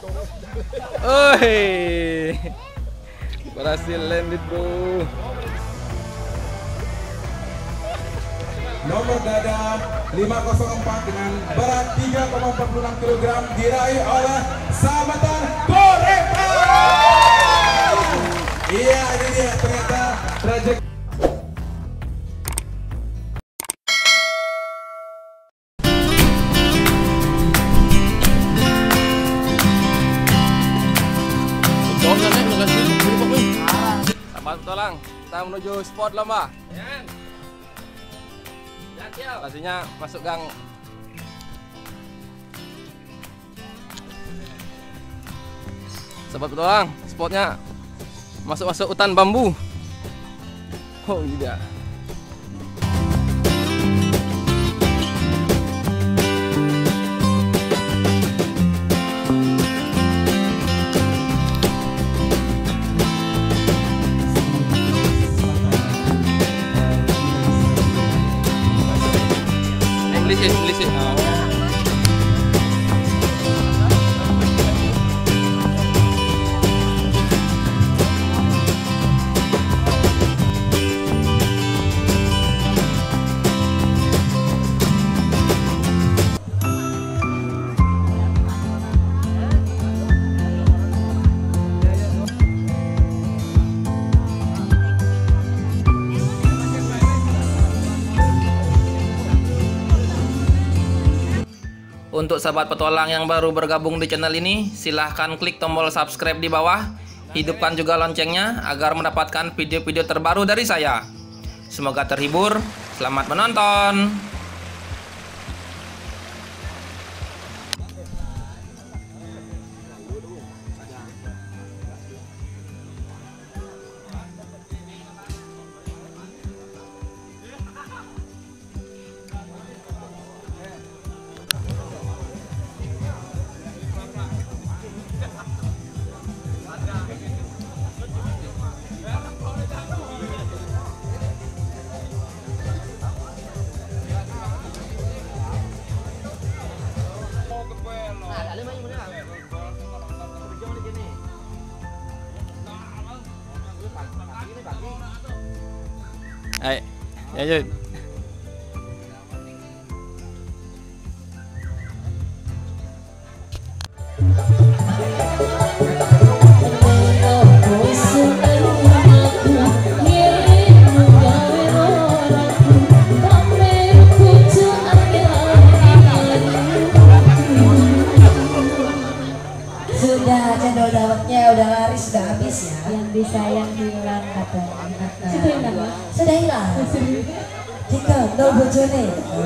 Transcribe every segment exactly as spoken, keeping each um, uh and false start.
Oi, berhasil landed bro. Nomor dada lima nol empat dengan berat tiga koma empat puluh enam kilogram diraih oleh Samatan Koreka. Iya, ini dia ternyata trajek. Sahabat petualang, kita menuju spot lomba. Pastinya masuk gang. Sahabat petualang, spotnya masuk-masuk hutan bambu. Oh tidak. Listen, listen. Untuk sahabat petualang yang baru bergabung di channel ini, silahkan klik tombol subscribe di bawah. Hidupkan juga loncengnya agar mendapatkan video-video terbaru dari saya. Semoga terhibur. Selamat menonton. Hai, ya Jun. Sudah cendol dawetnya udah laris, udah habis ya. Yang bisa yang hilang katanya. Sudah hilang. Sudah hilang. Jika no bojone.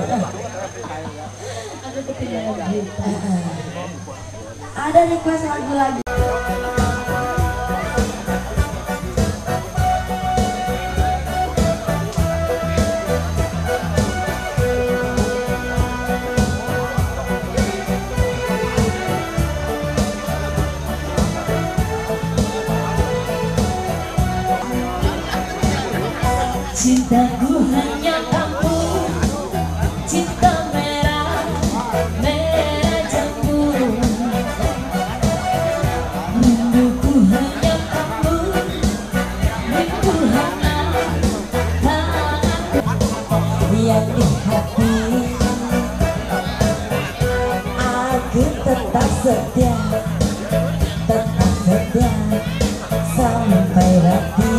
Ada ketinggalan berita. Ada request lagu lagi. Cintaku hanya kamu, cinta merah, merah jambu. Rinduku hanya kamu, rindu hangat tanganku yang di hati. Aku tetap setia, tetap setia sampai mati.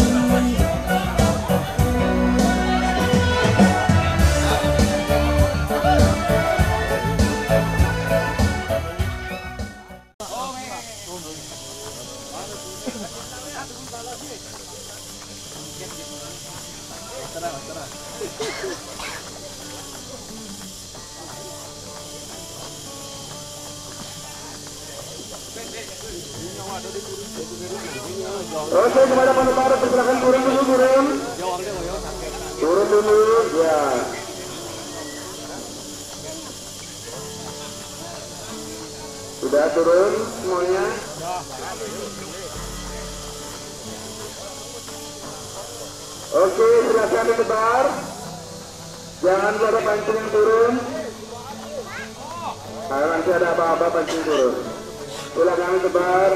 Oke, kepada penonton persilakan turun dulu, turun. Turun dulu, ya. Sudah turun semuanya. Oke, silakan ditebar. Jangan lupa pancing yang turun. Kalau nanti ada apa-apa pancing turun. Silakan sebar.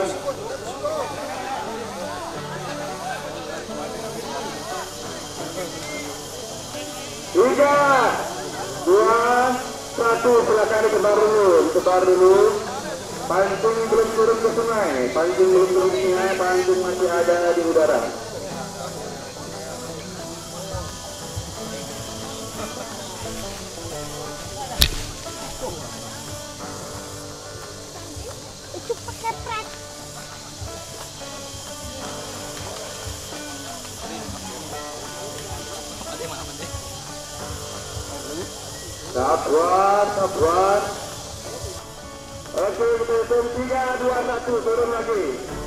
Tiga, dua, satu. Silakan disebar dulu, disebar dulu. Pancing belum turun ke sungai, pancing belum turun ke sungai, pancing masih ada di udara. Sabar, sabar. Oke, kita hitung tiga, dua, satu, turun lagi.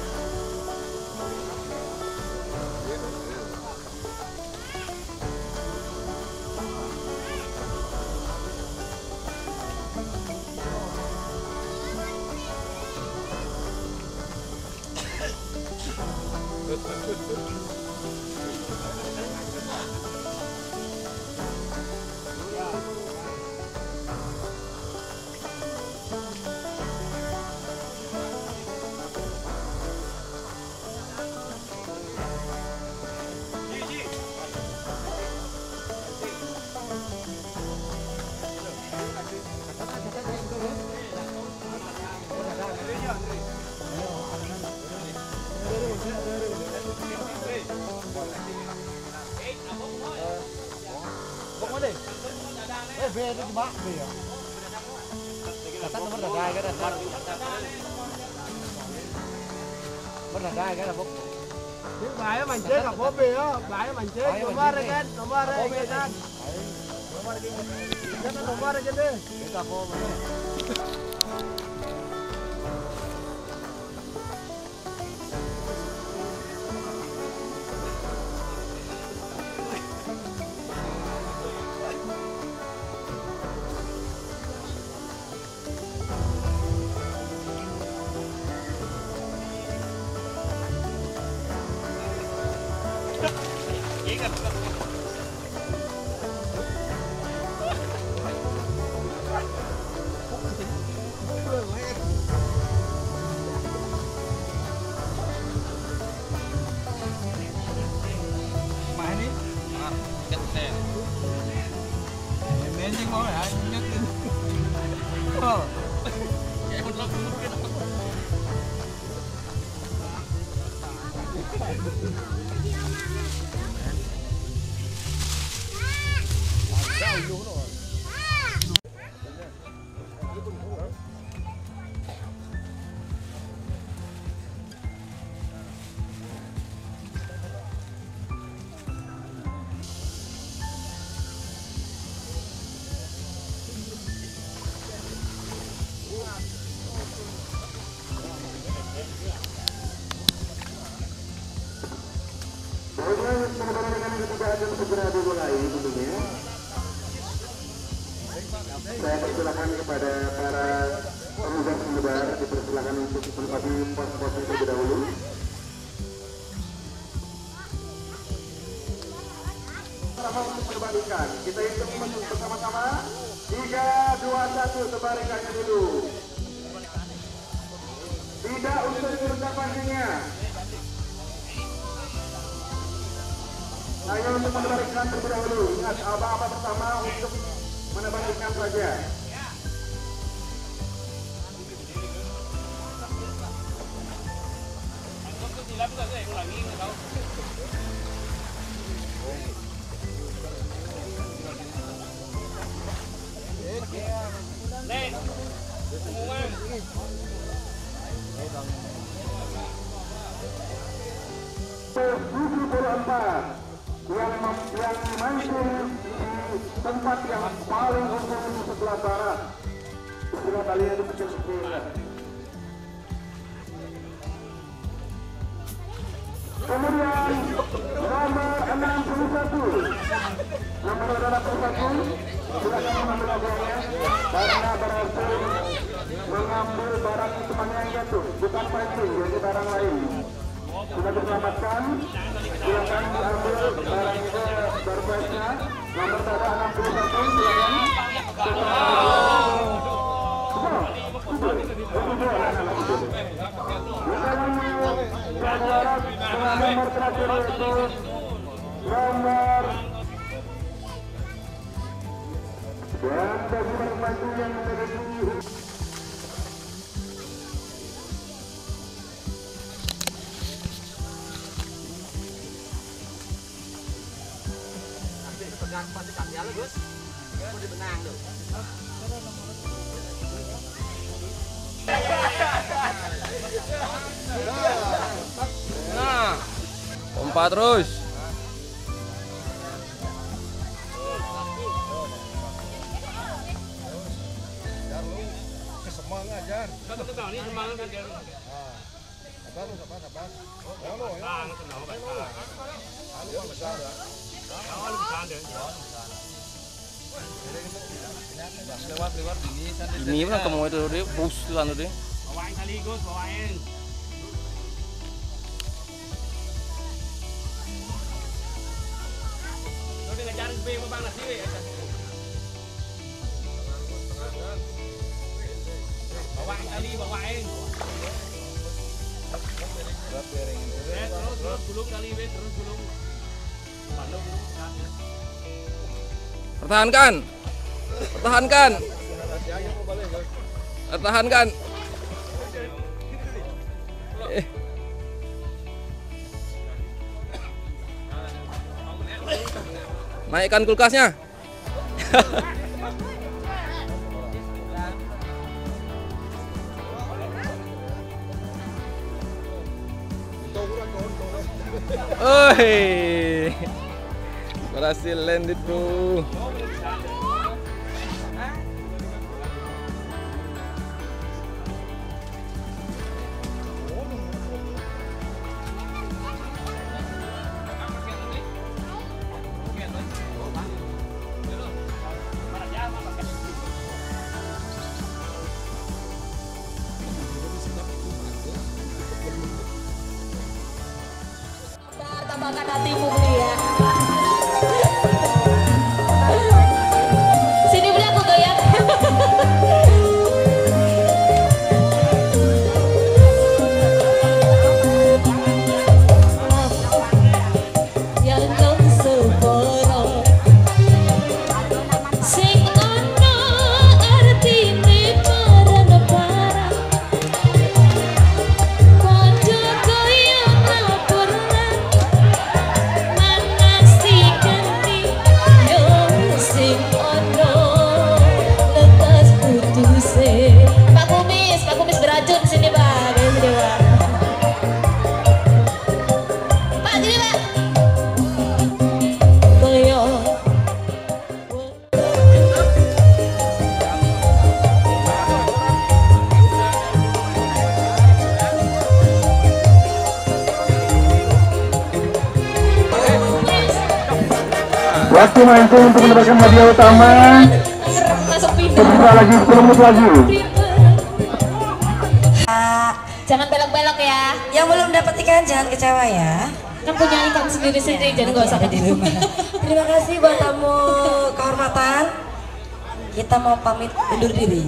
Bài mình chế gặp phố bì á, bài mình chế nomor kan, nomor kan. Nomor kan. Jangan nomor aja deh. Kita mau segera dimulai tentunya. Saya persilakan kepada para pemuda semebar, dipersilakan untuk menempati pos-pos terlebih dahulu. Sama untuk berbandingkan, kita hitung bersama-sama. Tiga, dua, satu, sebaringkannya dulu. Tidak usah diturunkan pancingnya. Hanya untuk menebarkan terlebih dahulu. Ingat, abah-abah bersama untuk menebarkan saja. tujuh puluh empat yang yang mancing di tempat yang paling ujung di sebelah barat. Sebelah kalian di sebelah. Kemudian nomor enam puluh satu, nomor enam puluh satu, silakan mengambil agarnya karena berhasil mengambil barang temannya yang jatuh, bukan pancing, jadi barang lain. Sudah diselamatkan, silakan diambil barang itu berbaiknya. Nomor dada enam puluh satu, silakan. berhasil yaitu nomor dan bagi pembantu yang memiliki Nah, pompa terus. Ini mana kamu itu dia bus tu anu dia. Bawain kali Gus, bawain. Lo dia ngajarin B mau bang nasi we. Bawain kali, bawain. Terus terus gulung kali we, terus gulung. Lalu gulung saatnya. Pertahankan. Pertahankan. Pertahankan. Eh. Naikkan kulkasnya. Oi. Berhasil landed, bro. Tambahkan hatimu mulia. Sini beli aku goyang. Yang kau seporo sing ono artine marana parang konco goyang laporan manasikan di yo sing ono lekas putuse. Pak Kumis, Pak Kumis beracun sini Pak, sini Pak. Pak sini Pak. Koyo waktu mainku untuk mendapatkan hadiah utama masuk pintu. sebentar lagi sepuluh menit lagi. Jangan belok-belok ya. Yang belum dapat ikan jangan kecewa ya. Kan punya ikan sendiri-sendiri, jadi nggak usah di rumah. Terima kasih buat tamu kehormatan. Kita mau pamit undur diri.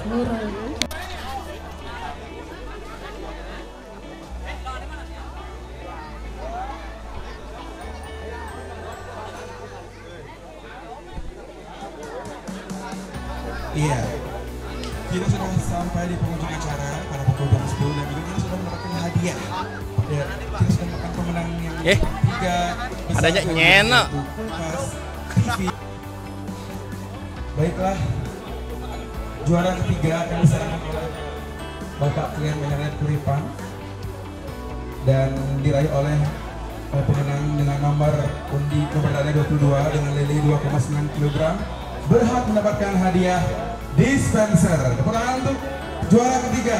Iya, kita sudah sampai di penghujung acara pada pukul dua belas sepuluh dan juga kita sudah mendapatkan hadiah. Ya, kita sudah mendapatkan pemenang yang Eh, tiga besar adanya dan nyenak. satu kulkas T V. Baiklah, juara ketiga akan diserahkan oleh Bapak Klian Menyeret Kuripan dan diraih oleh eh, pemenang dengan nomor undi nomor dada dua puluh dua dengan lele dua koma sembilan kilogram berhak mendapatkan hadiah dispenser. Tepuk tangan untuk juara ketiga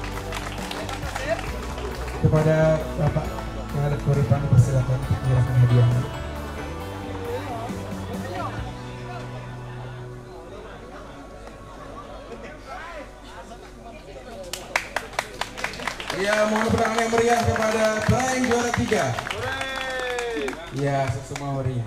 kepada Bapak Menyeret Kuripan, persilakan untuk menyerahkan hadiahnya. Ya, mohon tepuk yang meriah kepada peraih juara tiga. Ya, semua meriah.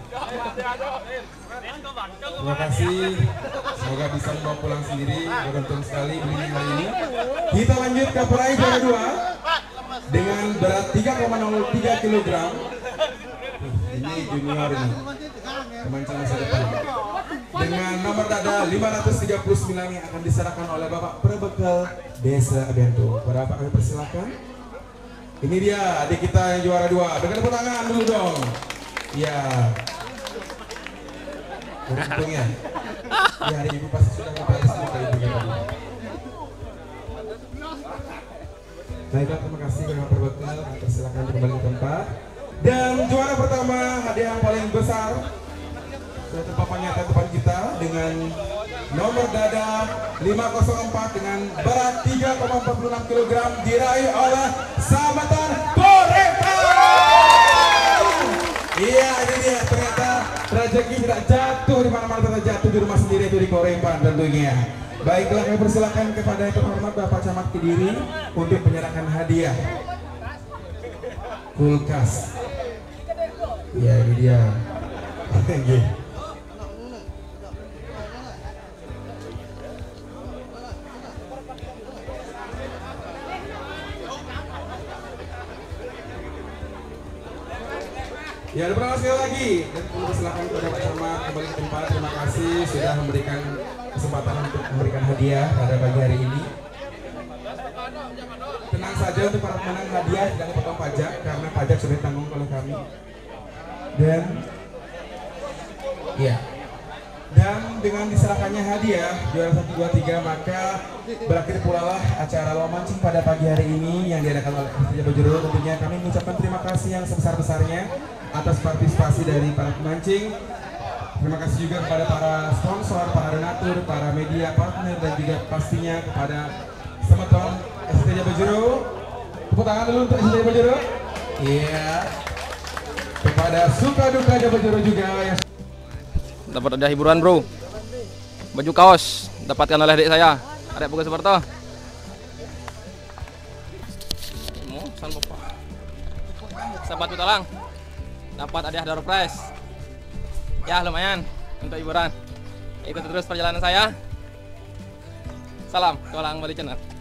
Terima kasih. Semoga bisa membawa pulang sendiri. Beruntung sekali beli hari ini. Kita lanjut ke peraih juara dua. dengan berat tiga koma nol tiga kilogram. Ini junior ini, pemancing masa depan. Dengan nomor dada lima ratus tiga puluh sembilan yang akan diserahkan oleh Bapak Perbekal Desa Bento. Bapak kami persilakan. Ini dia adik kita yang juara dua. Berikan tepuk tangan dulu dong. Ya. Untung ya. Ya, hari ini pasti sudah kita semua kali ini. Baiklah, terima kasih Bapak Perbekal. Persilakan kembali ke tempat. Dan juara pertama, hadiah yang paling besar sudah terpaparnya depan kita dengan nomor dada lima nol empat dengan berat tiga koma empat puluh enam kilogram diraih oleh Sambatan Korepan. Iya, ini dia, ternyata rezeki tidak jatuh di mana-mana, ternyata jatuh di rumah sendiri, itu di Korepan tentunya. Baiklah, kami persilakan kepada yang terhormat Bapak Camat Kediri untuk menyerahkan hadiah kulkas. Ya, ini dia. Ya, terima kasih lagi dan silakan kepada Pak Camat kembali ke tempat. Terima kasih sudah memberikan kesempatan untuk memberikan hadiah pada pagi hari ini. Tenang saja untuk para pemenang hadiah tidak dipotong pajak karena pajak sudah ditanggung oleh kami. Dan ya, dan dengan diserahkannya hadiah juara satu dua tiga maka berakhir pula lah acara lomba mancing pada pagi hari ini yang diadakan oleh Persija Bojero. Tentunya kami mengucapkan terima kasih yang sebesar-besarnya atas partisipasi dari para pemancing. Terima kasih juga kepada para sponsor, para donatur, para media partner, dan juga pastinya kepada Semeton Persija Bojero. Tepuk tangan dulu untuk Persija Bojero. Iya. Kepada Suka Duka Bojero juga yang dapat ada hiburan bro, baju kaos dapatkan oleh adik saya, adik Pugu Suparto. Sahabat Putalang dapat hadiah door prize. Ya lumayan untuk hiburan. Ikuti terus perjalanan saya. Salam Tualang Bali Channel.